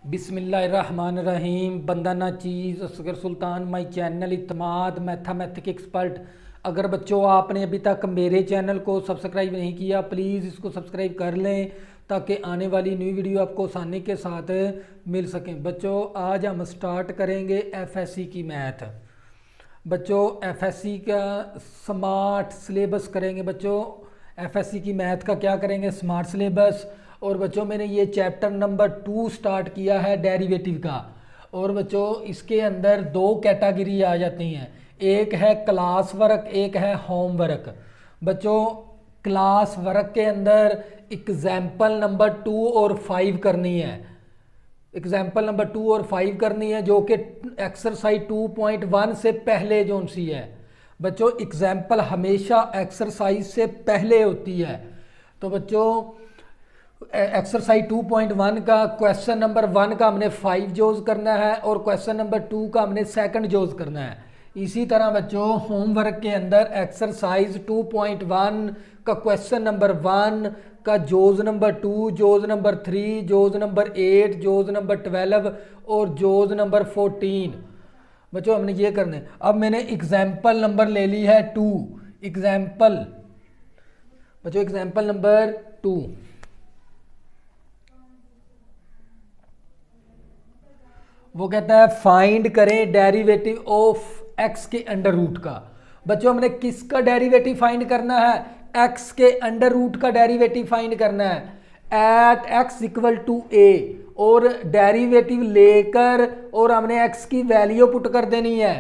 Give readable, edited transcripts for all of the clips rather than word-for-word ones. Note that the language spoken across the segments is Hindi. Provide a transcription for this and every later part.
बिस्मिल्लाहिर्रहमानिर्रहीम। बंदा ना चीज़ Asghar Sultan, my channel Itmad mathematic expert. अगर बच्चों आपने अभी तक मेरे चैनल को सब्सक्राइब नहीं किया, प्लीज़ इसको सब्सक्राइब कर लें ताकि आने वाली न्यू वीडियो आपको आसानी के साथ मिल सकें। बच्चों आज हम स्टार्ट करेंगे एफएससी की मैथ। बच्चों एफएससी का स्मार्ट सिलेबस करेंगे। बच्चों एफएससी की मैथ का क्या करेंगे, स्मार्ट सिलेबस। और बच्चों मैंने ये चैप्टर नंबर 2 स्टार्ट किया है डेरिवेटिव का। और बच्चों इसके अंदर दो कैटेगरी आ जाती हैं, एक है क्लास वर्क, एक है होम वर्क। बच्चों क्लास वर्क के अंदर एग्जाम्पल नंबर 2 और 5 करनी है। एग्जाम्पल नंबर 2 और 5 करनी है जो कि एक्सरसाइज 2.1 से पहले जो सी है। बच्चों एग्जाम्पल हमेशा एक्सरसाइज से पहले होती है। तो बच्चों एक्सरसाइज 2.1 का क्वेश्चन नंबर 1 का हमने 5 जोज करना है और क्वेश्चन नंबर 2 का हमने सेकंड जोज करना है। इसी तरह बच्चों होमवर्क के अंदर एक्सरसाइज 2.1 का क्वेश्चन नंबर 1 का जोज नंबर 2, जोज नंबर 3, जोज नंबर 8, जोज नंबर 12 और जोज नंबर 14। बच्चों हमने ये करना है। अब मैंने एग्जाम्पल नंबर ले ली है 2। एग्जाम्पल बच्चों एग्जाम्पल नंबर 2, वो कहता है फाइंड करें डेरिवेटिव ऑफ एक्स के अंडर रूट का। बच्चों हमने किसका डेरिवेटिव फाइंड करना है, एक्स के अंडर रूट का डेरिवेटिव फाइंड करना है at x equal to a. और डेरिवेटिव लेकर और हमने एक्स की वैल्यू पुट कर देनी है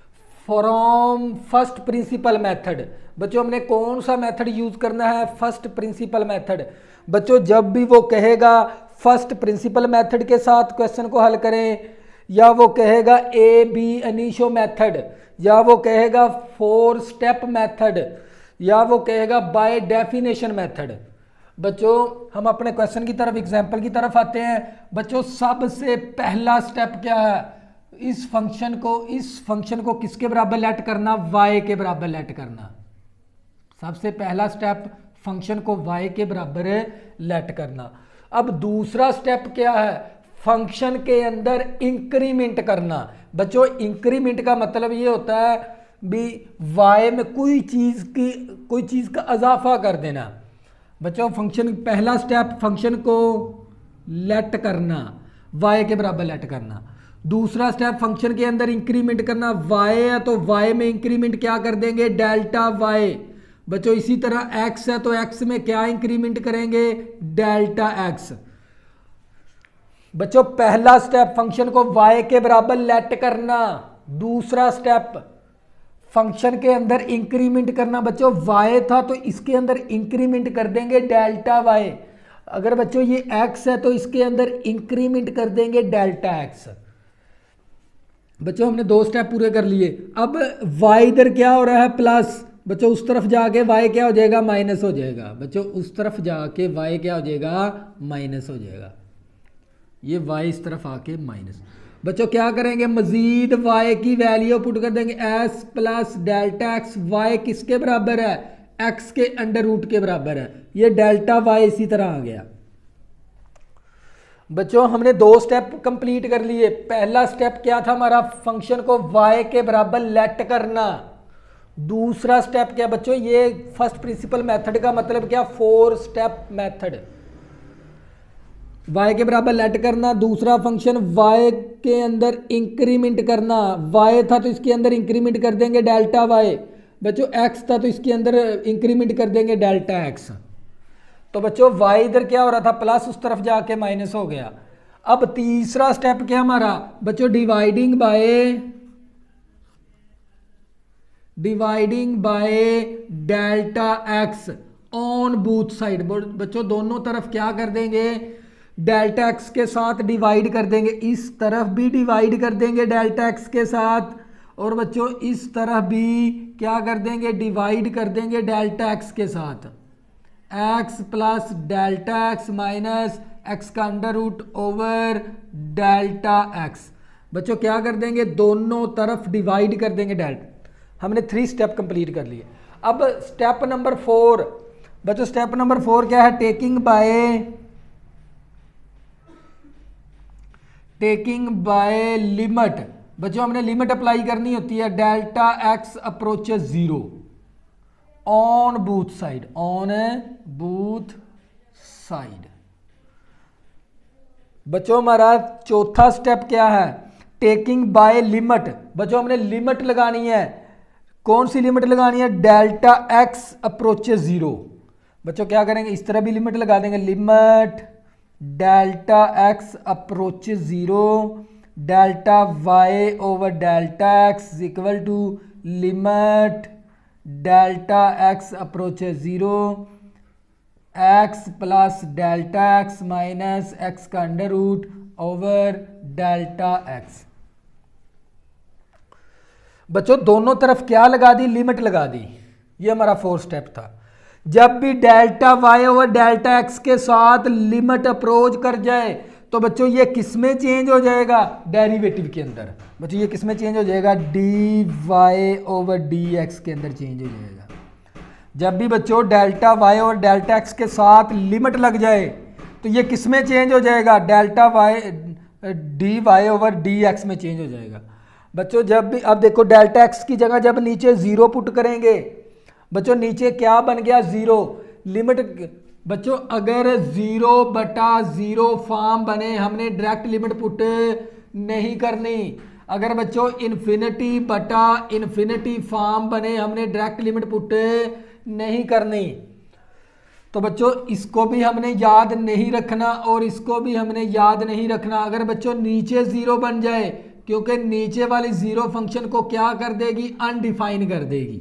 फ्रॉम फर्स्ट प्रिंसिपल मेथड। बच्चों हमने कौन सा मेथड यूज करना है, फर्स्ट प्रिंसिपल मेथड। बच्चों जब भी वो कहेगा फर्स्ट प्रिंसिपल मेथड के साथ क्वेश्चन को हल करें, या वो कहेगा ए बी अनीशो मेथड, या वो कहेगा 4 स्टेप मेथड, या वो कहेगा बाय डेफिनेशन मेथड। बच्चों हम अपने क्वेश्चन की तरफ, एग्जाम्पल की तरफ आते हैं। बच्चों सबसे पहला स्टेप क्या है, इस फंक्शन को किसके बराबर लेट करना, y के बराबर लेट करना। सबसे पहला स्टेप फंक्शन को y के बराबर लेट करना। अब दूसरा स्टेप क्या है, फंक्शन के अंदर इंक्रीमेंट करना। बच्चों इंक्रीमेंट का मतलब ये होता है भी y में कोई चीज का इजाफा कर देना। बच्चों फंक्शन पहला स्टेप फंक्शन को लेट करना, y के बराबर लेट करना। दूसरा स्टेप फंक्शन के अंदर इंक्रीमेंट करना, y है तो y में इंक्रीमेंट क्या कर देंगे, डेल्टा y। बच्चों इसी तरह x है तो x में क्या इंक्रीमेंट करेंगे, डेल्टा x। बच्चों पहला स्टेप फंक्शन को y के बराबर लेट करना, दूसरा स्टेप फंक्शन के अंदर इंक्रीमेंट करना। बच्चों y था तो इसके अंदर इंक्रीमेंट कर देंगे डेल्टा y। अगर बच्चों ये x है तो इसके अंदर इंक्रीमेंट कर देंगे डेल्टा x। बच्चों हमने 2 स्टेप पूरे कर लिए। अब y इधर क्या हो रहा है, प्लस। बच्चों उस तरफ जाके y क्या हो जाएगा, माइनस हो जाएगा। बच्चों उस तरफ जाके y क्या हो जाएगा, माइनस हो जाएगा। ये y इस तरफ आके माइनस। बच्चों क्या करेंगे, मजीद y की वैल्यू पुट कर देंगे s plus delta x। y किसके बराबर है, x के अंडर रूट के बराबर है। ये डेल्टा y इसी तरह आ गया। बच्चों हमने 2 स्टेप कंप्लीट कर लिए। पहला स्टेप क्या था हमारा, फंक्शन को y के बराबर लेट करना। दूसरा स्टेप क्या बच्चों, ये फर्स्ट प्रिंसिपल मेथड का मतलब क्या, 4 स्टेप मेथड। y के बराबर लेट करना, दूसरा फंक्शन y के अंदर इंक्रीमेंट करना। y था तो इसके अंदर इंक्रीमेंट कर देंगे डेल्टा y। बच्चों x था तो इसके अंदर इंक्रीमेंट कर देंगे डेल्टा x। तो बच्चों y इधर क्या हो रहा था, प्लस, उस तरफ जाके माइनस हो गया। अब तीसरा स्टेप क्या हमारा बच्चों, dividing by delta x on both side. बच्चों दोनों तरफ क्या कर देंगे, डेल्टा x के साथ डिवाइड कर देंगे। इस तरफ भी डिवाइड कर देंगे डेल्टा x के साथ, और बच्चों इस तरफ भी क्या कर देंगे, डिवाइड कर देंगे डेल्टा x के साथ। x plus delta x minus x का under root over delta x। बच्चों क्या कर देंगे, दोनों तरफ डिवाइड कर देंगे डेल्टा। हमने 3 स्टेप कंप्लीट कर लिए। अब स्टेप नंबर 4। बच्चों स्टेप नंबर 4 क्या है, taking by taking by limit, बच्चों हमने लिमिट अप्लाई करनी होती है, delta x approaches 0 on both side, on both side. बच्चों हमारा चौथा स्टेप क्या है, टेकिंग बाय लिमिट। बच्चों हमने लिमिट लगानी है, कौन सी लिमिट लगानी है, डेल्टा एक्स अप्रोचेस 0। बच्चों क्या करेंगे, इस तरह भी लिमिट लगा देंगे, limit delta x approaches 0 delta y over delta x equal to limit delta x approaches 0 x plus delta x minus x का under root over delta x. बच्चों दोनों तरफ क्या लगा दी, लिमिट लगा दी। ये हमारा फोर्थ स्टेप था। जब भी delta y over delta x के साथ लिमिट अप्रोच कर जाए तो बच्चों ये किस में चेंज हो जाएगा, डेरिवेटिव के अंदर। बच्चों ये किस में चेंज हो जाएगा, d y over d x के अंदर चेंज हो जाएगा। जब भी बच्चों डेल्टा वाई और डेल्टा एक्स के साथ लिमिट लग जाए तो ये किस में चेंज हो जाएगा, delta y d y over d x में चेंज हो जाएगा। बच्चों जब भी, अब देखो डेल्टा एक्स की जगह जब नीचे 0 पुट करेंगे, बच्चों नीचे क्या बन गया, 0। लिमिट बच्चों अगर 0/0 फॉर्म बने, हमने डायरेक्ट लिमिट पुट नहीं करनी। अगर बच्चों इन्फिनिटी फॉर्म बने, हमने डायरेक्ट लिमिट पुट नहीं करनी। तो बच्चों इसको भी हमने याद नहीं रखना और इसको भी हमने याद नहीं रखना। अगर बच्चों नीचे 0 बन जाए, क्योंकि नीचे वाली 0 फंक्शन को क्या कर देगी, अनडिफाइन कर देगी।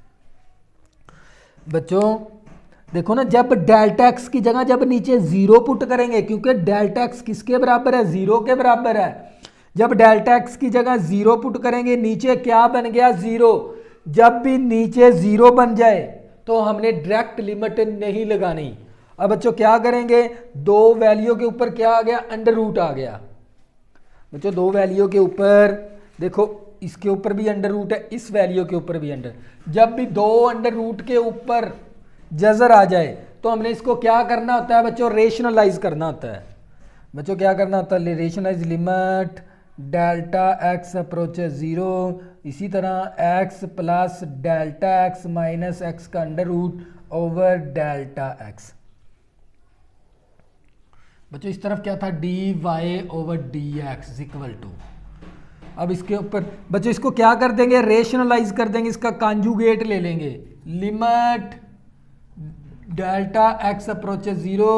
बच्चों देखो ना, जब डेल्टा एक्स की जगह जब नीचे 0 पुट करेंगे, क्योंकि डेल्टा एक्स किसके बराबर है, 0 के बराबर है। जब डेल्टा एक्स की जगह 0 पुट करेंगे, नीचे क्या बन गया, 0। जब भी नीचे 0 बन जाए तो हमने डायरेक्ट लिमिट नहीं लगानी। अब बच्चों क्या करेंगे, 2 वैल्यू के ऊपर क्या आ गया, अंडर रूट आ गया। बच्चों 2 वैल्यू के ऊपर देखो, इसके ऊपर भी अंडर रूट है, इस वैल्यू के ऊपर भी अंडर। जब भी 2 अंडर रूट के ऊपर जजर आ जाए तो हमने इसको क्या करना होता है बच्चों, रेशनलाइज करना होता है। बच्चों क्या करना होता है, rationalise limit delta x approaches 0, इसी तरह x plus delta x minus x का under root over delta x. बच्चों इस तरफ क्या था, d y over d x equal to. अब इसके ऊपर बच्चों इसको क्या कर देंगे, रेशनलाइज कर देंगे, इसका कॉन्जुगेट ले लेंगे, limit delta x approaches 0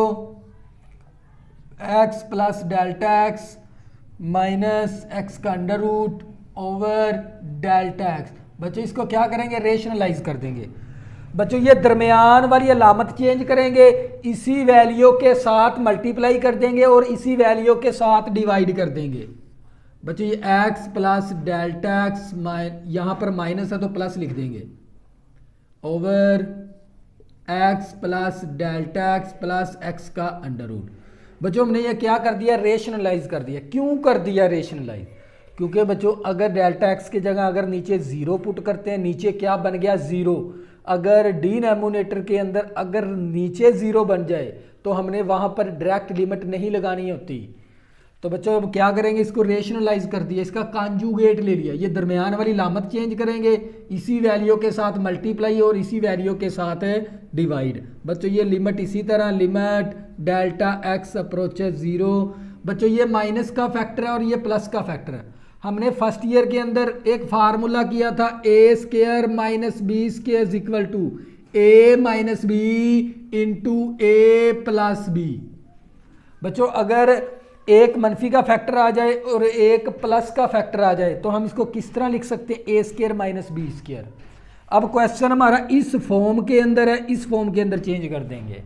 x plus delta x minus x का under root over delta x. बच्चों इसको क्या करेंगे, रेशनलाइज कर देंगे। बच्चों ये दरमियान वाली अलामत चेंज करेंगे, इसी वैल्यू के साथ मल्टीप्लाई कर देंगे और इसी वैल्यू के साथ डिवाइड कर देंगे। बच्चों ये x प्लस डेल्टा एक्स, यहाँ पर माइनस है तो प्लस लिख देंगे, over x plus delta x plus x का अंडर रूट। बच्चों हमने ये क्या कर दिया, रेशनलाइज कर दिया। क्यों कर दिया रेशनलाइज, क्योंकि बच्चों अगर डेल्टा एक्स की जगह अगर नीचे 0 पुट करते हैं, नीचे क्या बन गया, 0। अगर डिनोमिनेटर के अंदर अगर नीचे 0 बन जाए तो हमने वहां पर डायरेक्ट लिमिट नहीं लगानी होती। तो बच्चों अब क्या करेंगे, इसको रेशनलाइज कर दिया, इसका कॉन्जुगेट ले लिया। ये दरमियान वाली लामत चेंज करेंगे, इसी वैल्यू के साथ मल्टीप्लाई और इसी वैल्यू के साथ डिवाइड। बच्चों ये लिमिट इसी तरह, लिमिट डेल्टा एक्स अप्रोचेस 0। बच्चों ये माइनस का फैक्टर है और ये प्लस का फैक्टर है। हमने फर्स्ट ईयर के अंदर एक फार्मूला किया था, a square minus b square equal to a minus b into a plus b. बच्चों अगर एक मनफी का फैक्टर आ जाए और एक प्लस का फैक्टर आ जाए तो हम इसको किस तरह लिख सकते हैं, a square minus b square. अब क्वेश्चन हमारा इस फॉर्म के अंदर है, इस फॉर्म के अंदर चेंज कर देंगे,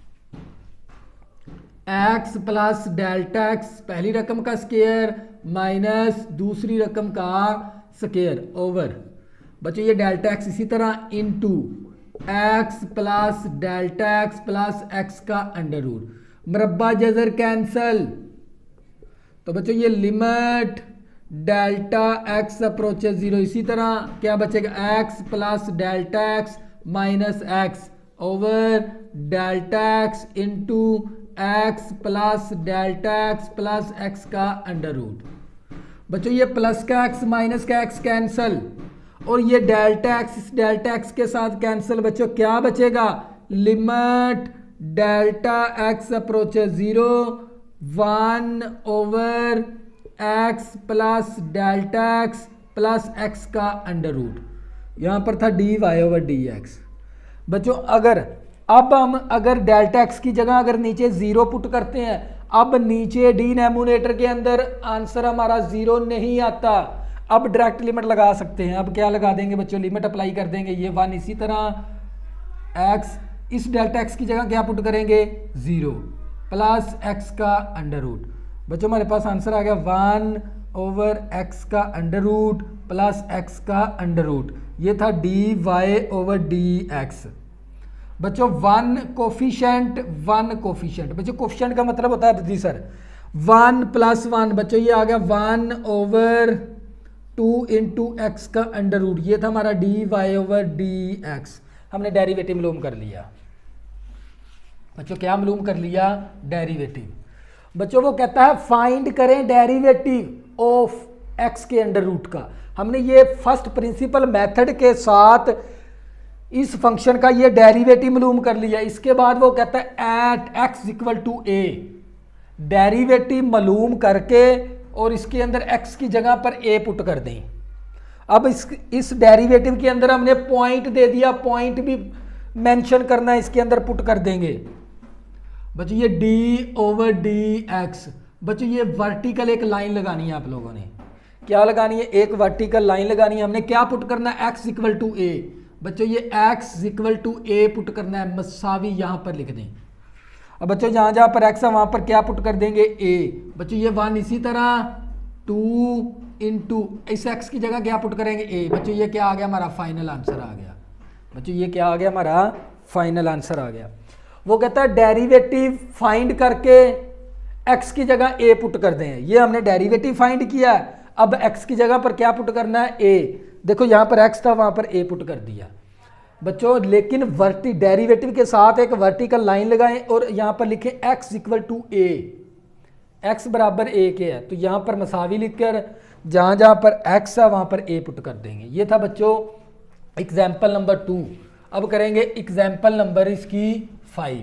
एक्स प्लस डेल्टा एक्स पहली रकम का स्क्वायर माइनस दूसरी रकम का स्क्वायर ओवर। बच्चों ये डेल्टा एक्स इसी तरह into x plus delta x plus x का अंडर रूट, मरब्बा जजर कैंसल। तो बच्चों ये लिमिट डेल्टा एक्स अप्रोचेस 0, इसी तरह क्या बचेगा, x plus delta x minus x over delta x into x plus delta x plus x का अंडर रूट। बच्चों ये प्लस का एक्स माइनस का एक्स कैंसल, और ये डेल्टा एक्स इस डेल्टा एक्स के साथ कैंसिल। बच्चों क्या बचेगा, limit delta x approaches 0 1 over x plus delta x plus x का अंडर रूट। यहां पर था d y over d x. बच्चों अगर डेल्टा एक्स की जगह अगर नीचे 0 पुट करते हैं, अब नीचे डिनोमिनेटर के अंदर आंसर हमारा 0 नहीं आता। अब डायरेक्ट लिमिट लगा सकते हैं। अब क्या लगा देंगे बच्चों, लिमिट अप्लाई कर देंगे। ये 1 इसी तरह एक्स इस डेल्टा एक्स की जगह क्या पुट करेंगे 0 प्लस एक्स का अंडर रूट। बच्चों हमारे पास आंसर आ गया 1 ओवर एक्स का अंडर रूट प्लस एक्स का अंडर रूट। ये था d y over d x. बच्चों 1 कोफिशिएंट बच्चों कोफिशिएंट का मतलब होता है जी सर 1 प्लस 1। बच्चों ये आ गया 1 ओवर 2 इंटू एक्स का अंडर रूट। ये था हमारा d y over d x. हमने डेरिवेटिव मालूम कर लिया। बच्चों क्या मालूम कर लिया, डेरिवेटिव। बच्चों वो कहता है फाइंड करें डेरिवेटिव ऑफ एक्स के अंडर रूट का। हमने ये फर्स्ट प्रिंसिपल मेथड के साथ इस फंक्शन का ये डेरिवेटिव मालूम कर लिया। इसके बाद वो कहता है at x equal to a, derivative मालूम करके और इसके अंदर एक्स की जगह पर ए पुट कर दें। अब इस डेरिवेटिव के अंदर हमने पॉइंट दे दिया, पॉइंट भी मेंशन करना है, इसके अंदर पुट कर देंगे। बच्चों ये डी ओवर डी एक्स। बच्चों ये वर्टिकल एक लाइन लगानी है, आप लोगों ने क्या लगानी है, एक वर्टिकल लाइन लगानी है। हमने क्या पुट करना है, एक्स इक्वल टू ए। बच्चों ये x equal to a put करना है, मसावी यहां पर लिख दें। अब बच्चों जहां जहां पर एक्स है वहां पर क्या पुट कर देंगे ए। बच्चों ये 1 इसी तरह 2 इंटू इस एक्स की जगह क्या पुट करेंगे ए। बच्चों ये क्या आ गया, हमारा फाइनल आंसर आ गया। बच्चों ये क्या आ गया, हमारा फाइनल आंसर आ गया। वो कहता है डेरिवेटिव फाइंड करके एक्स की जगह ए पुट कर दें। ये हमने डेरिवेटिव फाइंड किया, अब एक्स की जगह पर क्या पुट करना है ए। देखो यहां पर एक्स था वहां पर ए पुट कर दिया। बच्चों लेकिन डेरिवेटिव के साथ एक वर्टिकल लाइन लगाएं और यहां पर लिखें x equal to a, x बराबर ए के है, तो यहां पर मसावी लिखकर जहां जहां पर एक्स है वहां पर ए पुट कर देंगे। ये था बच्चों एग्जाम्पल नंबर 2। अब करेंगे एग्जाम्पल नंबर इसकी 5।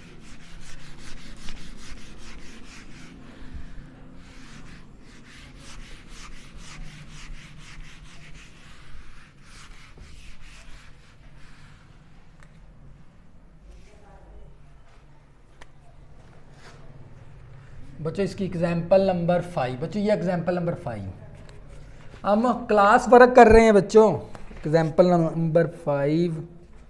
बच्चों इसकी एग्जाम्पल नंबर 5। बच्चों ये एग्जाम्पल नंबर 5 हम क्लास वर्क कर रहे हैं बच्चों। Example number 5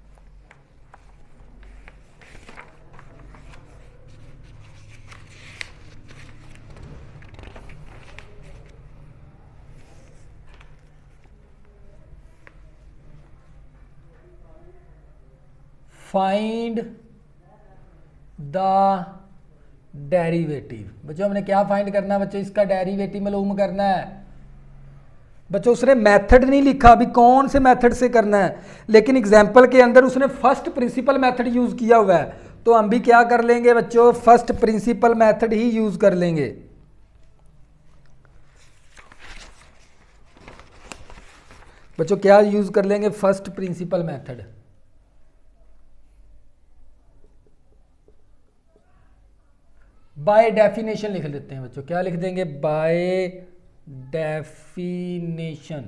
find the derivative. बच्चों हमने क्या फाइंड करना है, बच्चों इसका डेरिवेटिव मालूम करना है। बच्चों उसने मेथड नहीं लिखा अभी कौन से मेथड से करना है, लेकिन एग्जाम्पल के अंदर उसने फर्स्ट प्रिंसिपल मेथड यूज किया हुआ है, तो हम भी क्या कर लेंगे बच्चों, फर्स्ट प्रिंसिपल मेथड ही यूज कर लेंगे। बच्चों क्या यूज कर लेंगे, first principle method. By definition लिख लेते हैं बच्चों, क्या लिख देंगे, बाय डेफिनेशन।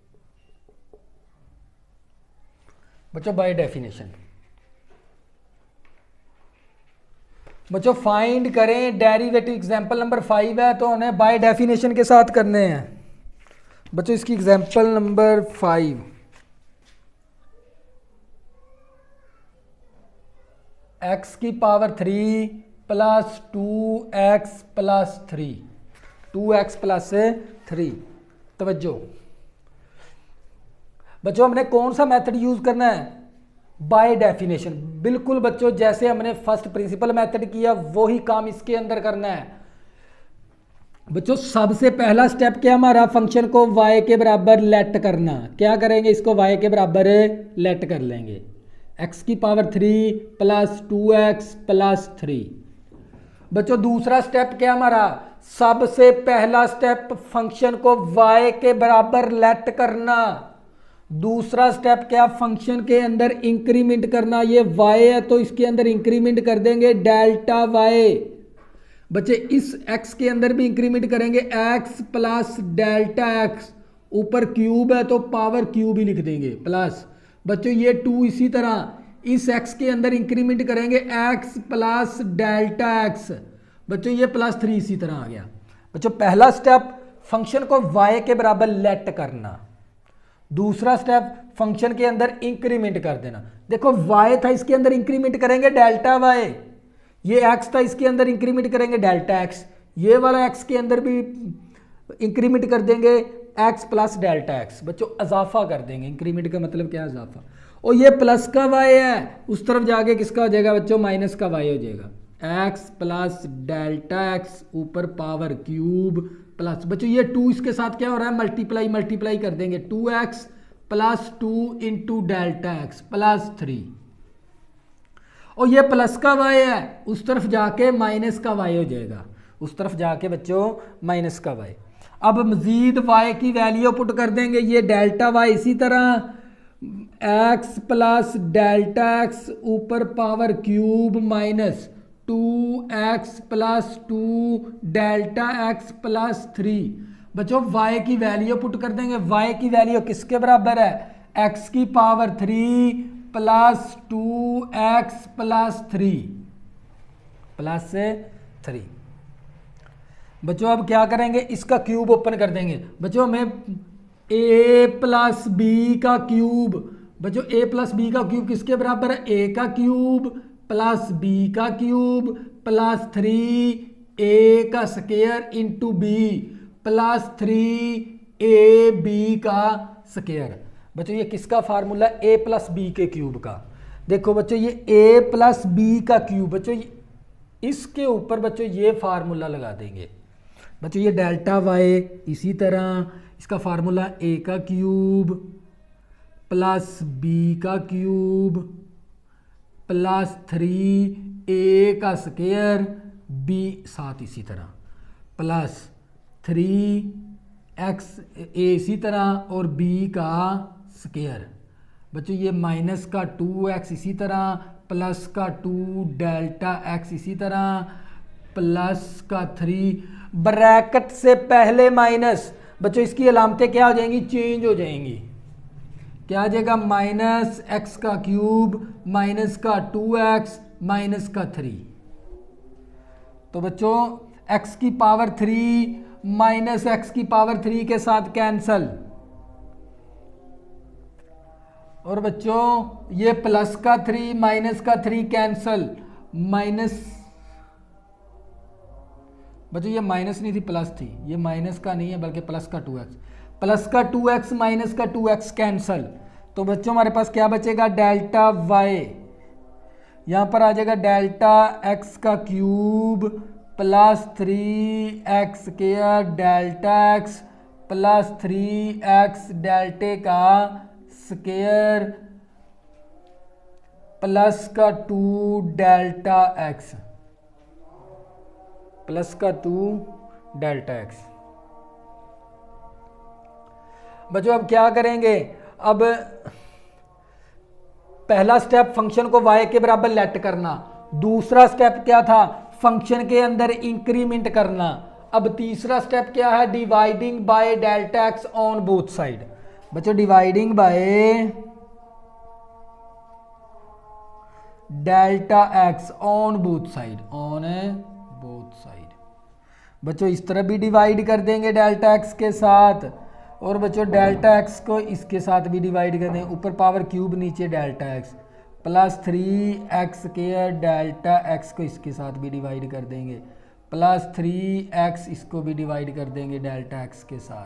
बच्चों बाय डेफिनेशन। बच्चों फाइंड करें डेरिवेटिव। एग्जांपल नंबर 5 है तो उन्हें बाय डेफिनेशन के साथ करने हैं। बच्चों इसकी एग्जांपल नंबर 5 x की power 3 plus 2x plus 3, 2x plus 3। तवज्जो बच्चों हमने कौन सा मेथड यूज करना है, बाय डेफिनेशन। बिल्कुल बच्चों जैसे हमने फर्स्ट प्रिंसिपल मेथड किया वही काम इसके अंदर करना है। बच्चों सबसे पहला स्टेप क्या हमारा, फंक्शन को y के बराबर लेट करना। क्या करेंगे, इसको y के बराबर लेट कर लेंगे। x की पावर 3 प्लस 2x प्लस 3। बच्चों दूसरा स्टेप क्या हमारा, सबसे पहला स्टेप फंक्शन को y के बराबर लेट करना। दूसरा स्टेप क्या, फंक्शन के अंदर इंक्रीमेंट करना। ये y है तो इसके अंदर इंक्रीमेंट कर देंगे डेल्टा y। बच्चे इस x के अंदर भी इंक्रीमेंट करेंगे x प्लस डेल्टा x, ऊपर क्यूब है तो पावर क्यूब ही लिख देंगे प्लस। बच्चों ये 2 इसी तरह इस x के अंदर इंक्रीमेंट करेंगे x प्लस डेल्टा x। बच्चों ये +3 इसी तरह आ गया। बच्चों पहला स्टेप फंक्शन को y के बराबर लेट करना, दूसरा स्टेप फंक्शन के अंदर इंक्रीमेंट कर देना। देखो y था, इसके अंदर इंक्रीमेंट करेंगे डेल्टा y, ये x था इसके अंदर इंक्रीमेंट करेंगे डेल्टा x, ये वाला x के अंदर भी इंक्रीमेंट कर देंगे x प्लस डेल्टा x। बच्चों इजाफा कर देंगे, इंक्रीमेंट का मतलब क्या है, इजाफा। और ये प्लस का y है, उस तरफ जाके किसका हो जाएगा बच्चों, माइनस का y हो जाएगा, x प्लस डेल्टा x ऊपर पावर क्यूब प्लस। बच्चों ये 2 इसके साथ क्या हो रहा है, मल्टीप्लाई कर देंगे, 2x plus 2 into delta x plus 3। और ये प्लस का y है, उस तरफ जाके माइनस का y हो जाएगा, उस तरफ जाके बच्चों माइनस का y। अब मजीद y की वैल्यू पुट कर देंगे, ये डेल्टा y इसी तरह x प्लस डेल्टा x ऊपर power cube minus 2x plus 2 delta x plus 3। बच्चों y की वैल्यू पुट कर देंगे, y की वैल्यू किसके बराबर है, x की power 3 plus 2x plus 3 plus 3। बच्चों अब क्या करेंगे, इसका क्यूब ओपन कर देंगे। बच्चों हमें a प्लस बी का क्यूब, बच्चों a प्लस बी का क्यूब किसके बराबर है, a का क्यूब प्लस b का क्यूब प्लस 3a का square into b plus 3ab का स्क्वायर। बच्चों ये किसका फार्मूला, a प्लस बी के क्यूब का। देखो बच्चों ये a प्लस बी का क्यूब, बच्चों इसके ऊपर बच्चों ये फार्मूला लगा देंगे। बच्चों ये डेल्टा y इसी तरह इसका फार्मूला a का क्यूब प्लस b का क्यूब प्लस 3a का स्क्वायर b साथ इसी तरह प्लस 3x a इसी तरह और b का स्क्वायर। बच्चों ये माइनस का 2x इसी तरह प्लस का 2 डेल्टा x इसी तरह प्लस का 3 ब्रैकेट से पहले माइनस। बच्चों इसकी अलामतें क्या हो जाएंगी, चेंज हो जाएंगी। क्या आ जाएगा, माइनस x का क्यूब माइनस का 2x माइनस का 3। तो बच्चों x की पावर 3 माइनस x की पावर 3 के साथ कैंसल। और बच्चों ये प्लस का 3 माइनस का 3 कैंसल, माइनस। बच्चों ये माइनस नहीं थी प्लस थी, ये माइनस का नहीं है बल्कि प्लस का 2x, प्लस का 2x माइनस का 2x कैंसल। तो बच्चों हमारे पास क्या बचेगा, डेल्टा y, यहाँ पर आ जाएगा डेल्टा x का cube plus 3x square delta x plus 3x delta का स्क्वायर प्लस का 2 डेल्टा x प्लस का 2 डेल्टा x। बच्चों अब क्या करेंगे, अब पहला स्टेप फंक्शन को y के बराबर लेट करना, दूसरा स्टेप क्या था, फंक्शन के अंदर इंक्रीमेंट करना। अब तीसरा स्टेप क्या है, dividing by delta x on both side. बच्चों dividing by delta x on both side, on both side. बच्चों इस तरह भी डिवाइड कर देंगे डेल्टा x के साथ, और बच्चों डेल्टा x को इसके साथ भी डिवाइड कर देंगे, ऊपर पावर क्यूब नीचे delta x plus 3x square delta x को इसके साथ भी डिवाइड कर देंगे प्लस 3x इसको भी डिवाइड कर देंगे डेल्टा x के साथ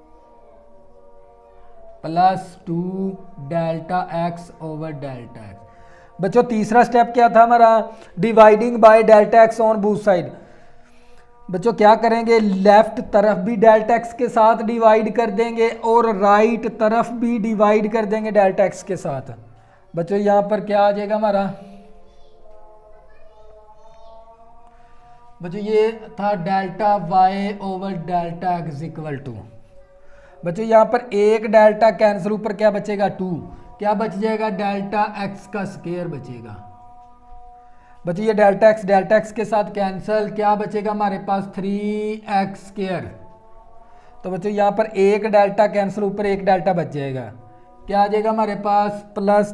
plus 2 delta x over delta x। बच्चों तीसरा स्टेप क्या था हमारा, dividing by delta x on both side. बच्चों क्या करेंगे, लेफ्ट तरफ भी डेल्टा x के साथ डिवाइड कर देंगे और राइट तरफ भी डिवाइड कर देंगे डेल्टा x के साथ। बच्चों यहां पर क्या आ जाएगा हमारा, बच्चों ये था delta y over delta x equal to, बच्चों यहाँ पर एक डेल्टा कैंसिल, ऊपर क्या बचेगा 2, क्या बच जाएगा डेल्टा एक्स का स्क्वायर बचेगा। बच्चों ये डेल्टा एक्स के साथ कैंसिल, क्या बचेगा हमारे पास 3x स्क्वायर। तो बच्चों यहाँ पर एक डेल्टा कैंसिल, ऊपर एक डेल्टा बच जाएगा, क्या आ जाएगा हमारे पास plus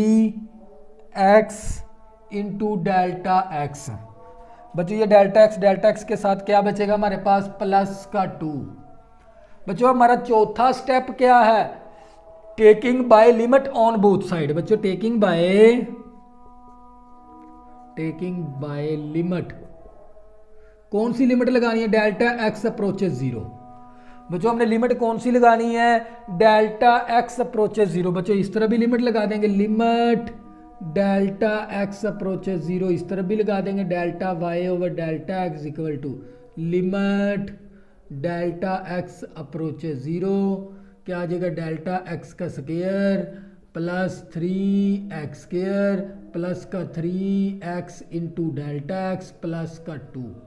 3x into delta x. बच्चों ये डेल्टा एक्स के साथ क्या बचेगा हमारे पास प्लस का 2। बच्चों हमारा चौथा स्टेप क्या है, taking by limit on both side. बच्चों टेकिंग बाय लिमिट, कौन सी लिमिट लगानी है, डेल्टा एक्स अप्रोचेस 0। बच्चों हमने लिमिट कौन सी लगानी है, डेल्टा एक्स अप्रोचेस 0। बच्चों इस तरह भी लिमिट लगा देंगे, लिमिट डेल्टा एक्स अप्रोचेस 0, इस तरह भी लगा देंगे delta y over delta x equal to limit delta x approaches 0, क्या आ जाएगा डेल्टा एक्स का square plus 3x square plus का 3x into delta x plus का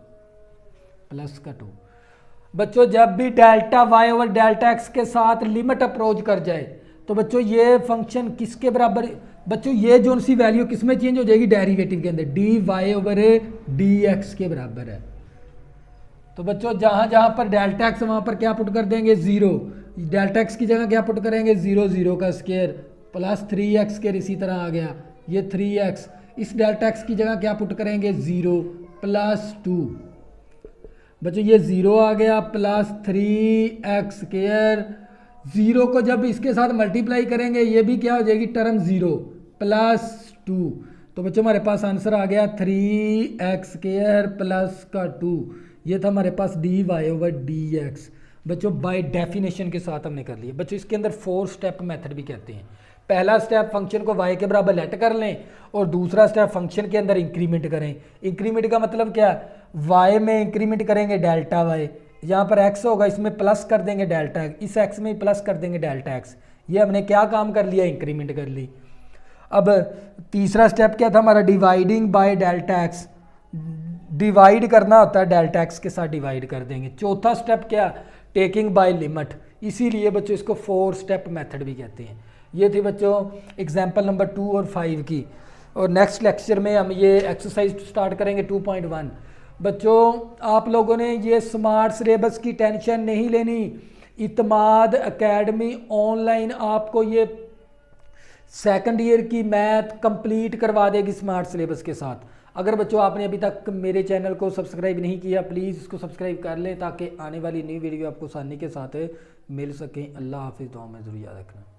2। बच्चों जब भी delta y over delta x के साथ लिमिट अप्रोच कर जाए तो बच्चों ये फंक्शन किसके बराबर, बच्चों ये जो सी वैल्यू किस में चेंज हो जाएगी, डेरिवेटिव के अंदर, d y over d x के बराबर है। तो बच्चों जहां जहां पर डेल्टा एक्स वहां पर क्या पुट कर देंगे 0, डेल्टा एक्स की जगह क्या पुट करेंगे 0 का स्क्वायर प्लस 3x स्क्वायर, इसी तरह आ गया ये 3x, इस डेल्टा एक्स की जगह क्या पुट करेंगे 0 प्लस 2। बच्चों ये 0 आ गया प्लस 3x स्क्वायर, 0 को जब इसके साथ मल्टीप्लाई करेंगे ये भी क्या हो जाएगी टर्म 0 प्लस 2। तो बच्चों हमारे पास आंसर आ गया 3x स्क्वायर प्लस का 2। ये था हमारे पास d y over d x. बच्चों बाय डेफिनेशन के साथ हमने कर लिया। बच्चों इसके अंदर 4 स्टेप मेथड भी कहते हैं। पहला स्टेप फंक्शन को y के बराबर लेट कर लें और दूसरा स्टेप फंक्शन के अंदर इंक्रीमेंट करें। इंक्रीमेंट का मतलब क्या, y में इंक्रीमेंट करेंगे डेल्टा y, यहाँ पर x होगा इसमें प्लस कर देंगे डेल्टा x, इस x में प्लस कर देंगे डेल्टा x। ये हमने क्या काम कर लिया, इंक्रीमेंट कर ली। अब तीसरा स्टेप क्या था हमारा, dividing by delta x, divide करना होता है डेल्टा x के साथ डिवाइड कर देंगे। चौथा स्टेप क्या, टेकिंग बाय लिमिट, इसीलिए बच्चों इसको 4 स्टेप मेथड भी कहते हैं। ये थी बच्चों एग्जाम्पल नंबर 2 और 5 की, और नेक्स्ट लेक्चर में हम ये एक्सरसाइज स्टार्ट करेंगे 2.1। बच्चों आप लोगों ने ये स्मार्ट सिलेबस की टेंशन नहीं लेनी, इत्माद एकेडमी ऑनलाइन आपको ये सेकंड ईयर की मैथ कंप्लीट करवा देगी स्मार्ट सिलेबस के साथ। अगर बच्चों आपने अभी तक मेरे चैनल को सब्सक्राइब नहीं किया प्लीज़ इसको सब्सक्राइब कर लें ताकि आने वाली नई वीडियो आपको आसानी के साथ मिल सकें। अल्लाह हाफिज़, दुआ में ज़रूर याद रखना।